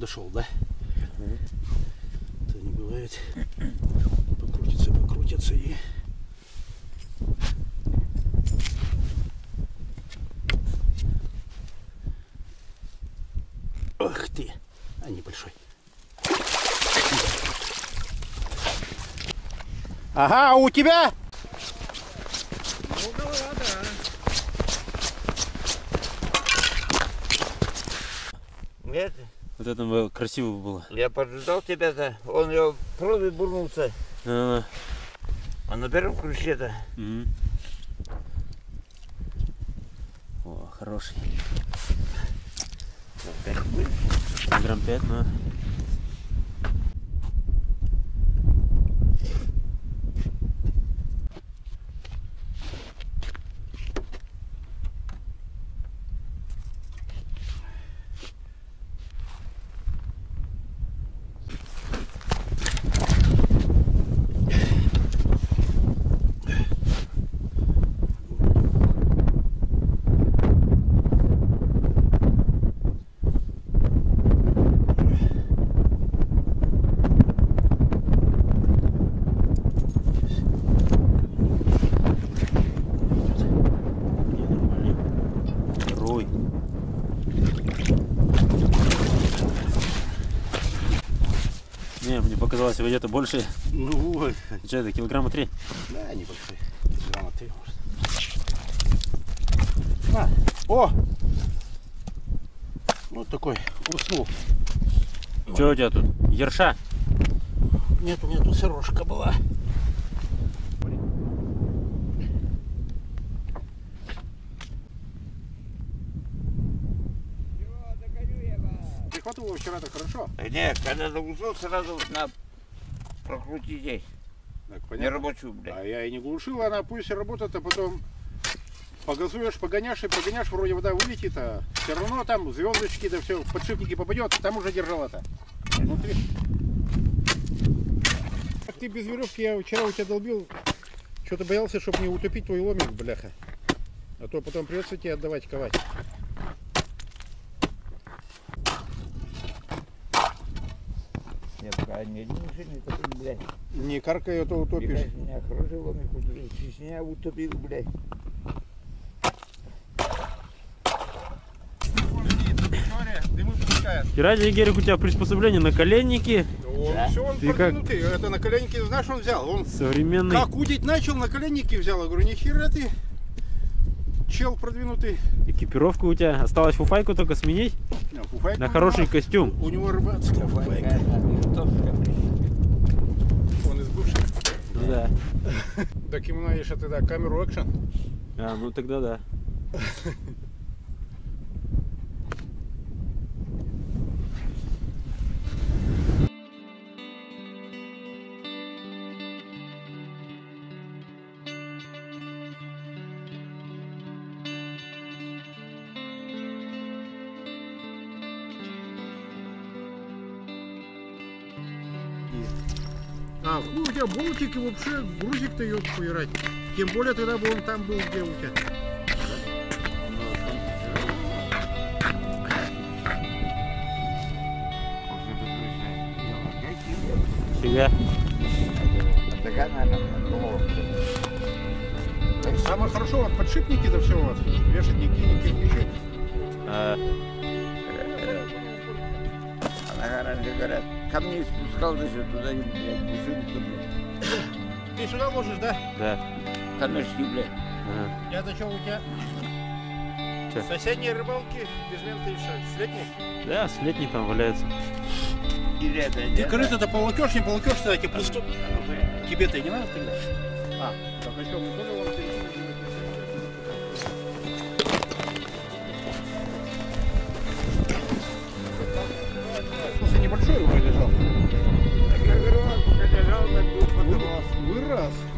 дошел, да? Это не бывает. Покрутится и... Ах ты, а небольшой. Ага, а у тебя? Ну, голова, да. Нет. Вот это красиво было. Я поджидал тебя-то, он ее пробой бурнулся. А на первом крючке-то. О, хороший. 5 Грамм 5, но... Не, мне показалось, его где-то больше. Ну, что это, килограмма 3? Да, небольшой. Килограмма 3, может. О! Вот такой, уснул. Что у тебя тут? Ерша? Нет, у меня тут сырошка была. Прихватывал вчера-то хорошо? Нет, когда заглушил, сразу на прокрутить здесь. Так, Не рабочую, блядь. А я и не глушил, она пусть работает, а потом погазуешь, погоняшь и погоняшь, вроде вода вылетит, а все равно там звездочки, да все, в подшипники попадет, там уже держала-то. Внутри. Ты без веревки, я вчера у тебя долбил, что-то боялся, чтобы не утопить твой ломик, бляха. А то потом придется тебе отдавать, ковать. Нет, пока ни один машин не утопил, блядь. Не каркай, а то утопишь. Меня хороший ломик утопил, Чечня утопил, блядь. Ради Герик, у тебя приспособление на коленники. Он, Да? все, он Ты продвинутый. Это на коленники, знаешь, он взял. Он Современный. как удить начал, на коленники взял. Я говорю, нихера ты, чел продвинутый. Экипировка у тебя. Осталось фуфайку только сменить Фуфайка на у хороший него- костюм. У него рыбацкая фуфайка. Он из бывших. Да. Так ему надо еще тогда камеру экшен. А, ну тогда да. А, хуй у тебя болтик и вообще грузик-то ее поиграть. Тем более тогда бы он там был, где у тебя. Фига. Такая, наверное, Самое хорошо, вот подшипники да все вот. Вешать нигде не кирпичи. А, она раньше говорят, камни спускал, да все туда, блядь, бушинку, блядь. Ты сюда ложишь, да? да. Камешки, блядь. Ага. Я-то что у тебя? Чё? Соседние рыбалки без ленты и все. С летней? Да, с летней там валяется. И это, Ты корыто-то полокешь, не полокешь, тогда тебе пусто. Тебе-то и не надо тогда? А, так а что, мы тоже вам небольшой уже лежал. Так я говорю, пока лежал, на дух подавался. Вырос.